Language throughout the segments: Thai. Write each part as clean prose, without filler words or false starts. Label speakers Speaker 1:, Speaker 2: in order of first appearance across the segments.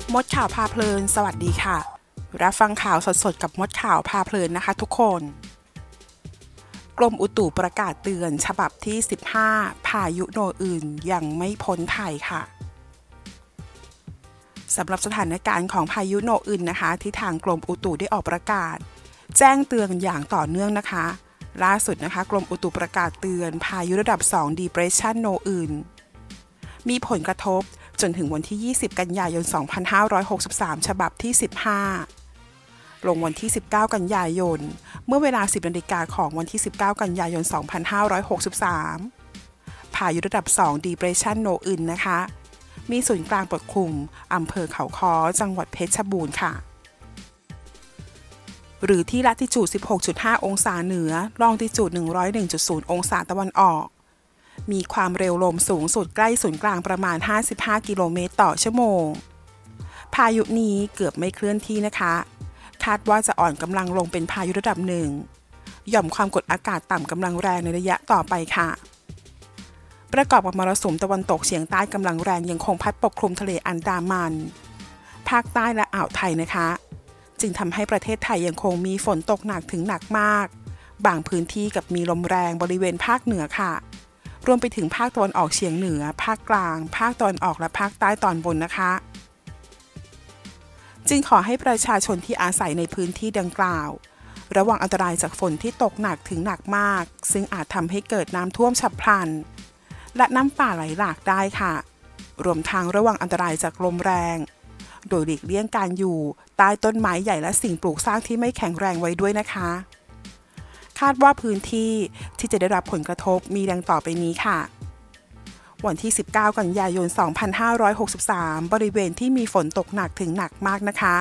Speaker 1: มดข่าวพาเพลินสวัสดีค่ะรับฟังข่าวสดๆกับมดข่าวพาเพลินนะคะทุกคนกรมอุตุประกาศเตือนฉบับที่15พายุโนอื่นยังไม่พ้นไทยค่ะสำหรับสถานการณ์ของพายุโนอื่นนะคะที่ทางกรมอุตุได้ออกประกาศแจ้งเตือนอย่างต่อเนื่องนะคะล่าสุดนะคะกรมอุตุประกาศเตือนพายุระดับ2 Depression โนอื่นมีผลกระทบจนถึงวันที่20กันยายน2563ฉบับที่15ลงวันที่19กันยายนเมื่อเวลา 10 นาฬิกาของวันที่19กันยายน2563พายุระดับ2 Depression โนอื่นนะคะมีศูนย์กลางปกคลุมอำเภอเขาค้อจังหวัดเพชรบูรณ์ค่ะหรือที่ลัติจูด 16.5 องศาเหนือลองติจูด 101.0 องศาตะวันออกมีความเร็วลมสูงสุดใกล้ศูนย์กลางประมาณ55กิโลเมตรต่อชั่วโมงพายุนี้เกือบไม่เคลื่อนที่นะคะคาดว่าจะอ่อนกำลังลงเป็นพายุระดับ1หย่อมความกดอากาศต่ำกำลังแรงในระยะต่อไปค่ะประกอบกับมรสุมตะวันตกเฉียงใต้กำลังแรงยังคงพัดปกคลุมทะเลอันดามันภาคใต้และอ่าวไทยนะคะจึงทำให้ประเทศไทยยังคงมีฝนตกหนักถึงหนักมากบางพื้นที่กับมีลมแรงบริเวณภาคเหนือค่ะรวมไปถึงภาคตะวันออกเฉียงเหนือภาคกลางภาคตะวันออกและภาคใต้ตอนบนนะคะจึงขอให้ประชาชนที่อาศัยในพื้นที่ดังกล่าวระวังอันตรายจากฝนที่ตกหนักถึงหนักมากซึ่งอาจทำให้เกิดน้ำท่วมฉับพลันและน้ำป่าไหลหลากได้ค่ะรวมทั้งระวังอันตรายจากลมแรงโดยหลีกเลี่ยงการอยู่ใต้ต้นไม้ใหญ่และสิ่งปลูกสร้างที่ไม่แข็งแรงไว้ด้วยนะคะคาดว่าพื้นที่ที่จะได้รับผลกระทบมีดังต่อไปนี้ค่ะวันที่19กันยายน2563บริเวณที่มีฝนตกหนักถึงหนักมากนะคะ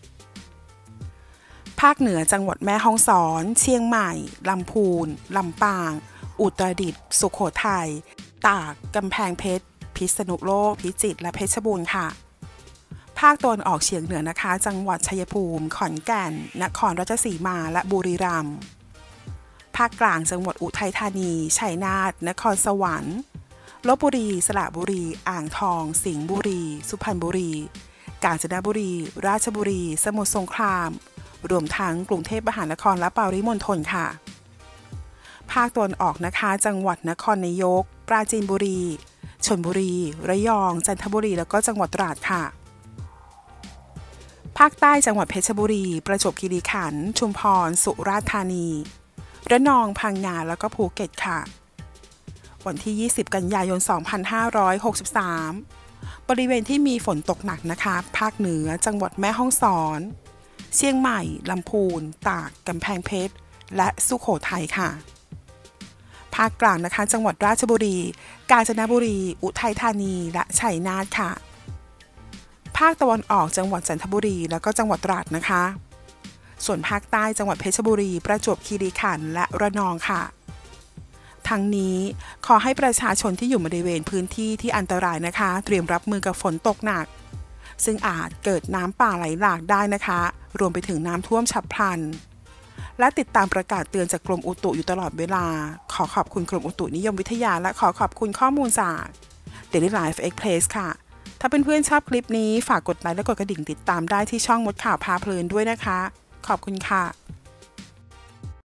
Speaker 1: ภาคเหนือจังหวัดแม่ฮ่องสอนเชียงใหม่ลำพูนลำปางอุตรดิตถ์สุโขทัยตากกำแพงเพชรพิษณุโลกพิจิตรและเพชรบูรณ์ค่ะภาคตะวันออกเฉียงเหนือนะคะจังหวัดชัยภูมิขอนแก่นนครราชสีมาและบุรีรัมย์ภาคกลางจังหวัดอุทัยธานีชัยนาทนครสวรรค์ลพบุรีสระบุรีอ่างทองสิงห์บุรีสุพรรณบุรีกาญจนบุรีราชบุรีสมุทรสงครามรวมทั้งกรุงเทพมหานครและปริมณฑลค่ะภาคตะวันออกนะคะจังหวัดนครนายกปราจีนบุรีชลบุรีระยองจันทบุรีแล้วก็จังหวัดตราดค่ะภาคใต้จังหวัดเพชรบุรีประจวบคีรีขันธ์ชุมพรสุราษฎร์ธานีระนองพังงาแล้วก็ภูเก็ตค่ะวันที่20กันยายน2563บริเวณที่มีฝนตกหนักนะคะภาคเหนือจังหวัดแม่ฮ่องสอนเชียงใหม่ลำพูนตากกำแพงเพชรและสุโขทัยค่ะภาคกลางนะคะจังหวัดราชบุรีกาญจนบุรีอุทัยธานีและชัยนาทค่ะภาคตะวันออกจังหวัดจันทบุรีแล้วก็จังหวัดตราดนะคะส่วนภาคใต้จังหวัดเพชรบุรีประจวบคีรีขันธ์และระนองค่ะทั้งนี้ขอให้ประชาชนที่อยู่บริเวณพื้นที่ที่อันตรายนะคะเตรียมรับมือกับฝนตกหนักซึ่งอาจเกิดน้ำป่าไหลหลากได้นะคะรวมไปถึงน้ำท่วมฉับพลันและติดตามประกาศเตือนจากกรมอุตุอยู่ตลอดเวลาขอขอบคุณกรมอุตุนิยมวิทยาและขอขอบคุณข้อมูลจาก Daily Life Express ค่ะถ้าเพื่อนๆชอบคลิปนี้ฝากกดไลค์และกดกระดิ่งติดตามได้ที่ช่องมดข่าวพาเพลินด้วยนะคะขอบคุณค่ะ